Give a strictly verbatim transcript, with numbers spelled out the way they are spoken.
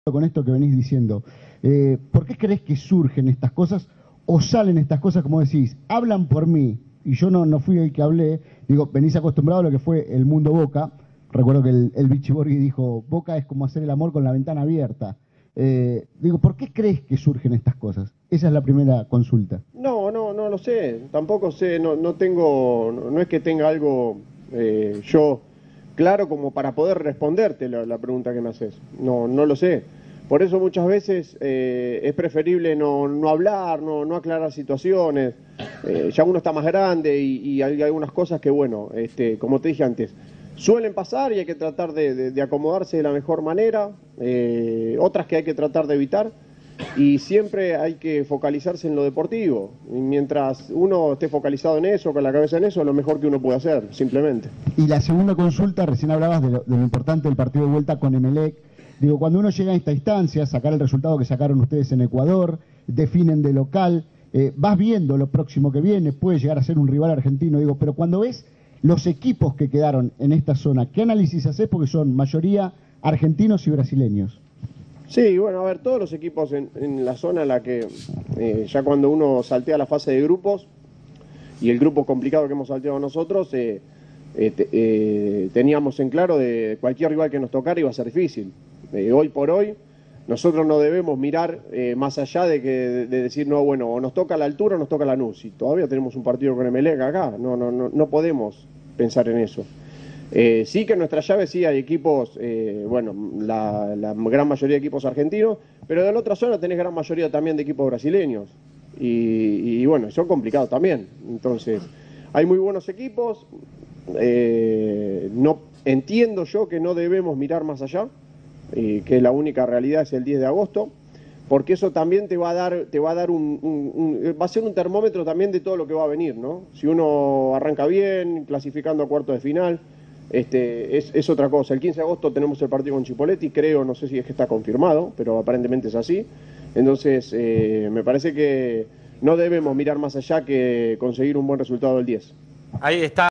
con esto que venís diciendo. Eh, ¿Por qué crees que surgen estas cosas o salen estas cosas, como decís, hablan por mí y yo no, no fui el que hablé? Digo, venís acostumbrado a lo que fue el mundo Boca. Recuerdo que el, el Vichy Borghi dijo, Boca es como hacer el amor con la ventana abierta. Eh, digo, ¿por qué crees que surgen estas cosas? Esa es la primera consulta. No, no, no lo sé. Tampoco sé, no, no tengo, no, no es que tenga algo eh, yo claro como para poder responderte la, la pregunta que me haces. No, no lo sé. Por eso muchas veces eh, es preferible no, no hablar, no, no aclarar situaciones. Eh, ya uno está más grande y, y hay algunas cosas que, bueno, este, como te dije antes, suelen pasar y hay que tratar de, de, de acomodarse de la mejor manera. Eh, otras que hay que tratar de evitar. Y siempre hay que focalizarse en lo deportivo. Y mientras uno esté focalizado en eso, con la cabeza en eso, es lo mejor que uno puede hacer, simplemente. Y la segunda consulta, recién hablabas de lo, de lo importante del partido de vuelta con Emelec. Digo, cuando uno llega a esta instancia, sacar el resultado que sacaron ustedes en Ecuador, definen de local, eh, vas viendo lo próximo que viene, puede llegar a ser un rival argentino, digo, pero cuando ves los equipos que quedaron en esta zona, ¿qué análisis haces? Porque son mayoría argentinos y brasileños. Sí, bueno, a ver, todos los equipos en, en la zona en la que eh, ya cuando uno saltea la fase de grupos, y el grupo complicado que hemos salteado nosotros, eh, eh, te, eh, teníamos en claro de cualquier rival que nos tocara iba a ser difícil. Eh, hoy por hoy, nosotros no debemos mirar eh, más allá de, que, de, de decir, no, bueno, o nos toca a la altura o nos toca a Lanús. Y todavía tenemos un partido con Emelec acá, no, no, no, no podemos pensar en eso. Eh, sí que en nuestra llave sí hay equipos, eh, bueno, la, la gran mayoría de equipos argentinos, pero de la otra zona tenés gran mayoría también de equipos brasileños. Y, y bueno, son complicados también. Entonces, hay muy buenos equipos. Eh, no, entiendo yo que no debemos mirar más allá, eh, que la única realidad es el diez de agosto, porque eso también te va a dar, te va a dar un, un, un, va a ser un termómetro también de todo lo que va a venir, ¿no? Si uno arranca bien, clasificando a cuartos de final, este, es, es otra cosa. El quince de agosto tenemos el partido con Chipolletti, creo, no sé si es que está confirmado, pero aparentemente es así. Entonces, eh, me parece que no debemos mirar más allá que conseguir un buen resultado del diez. Ahí está.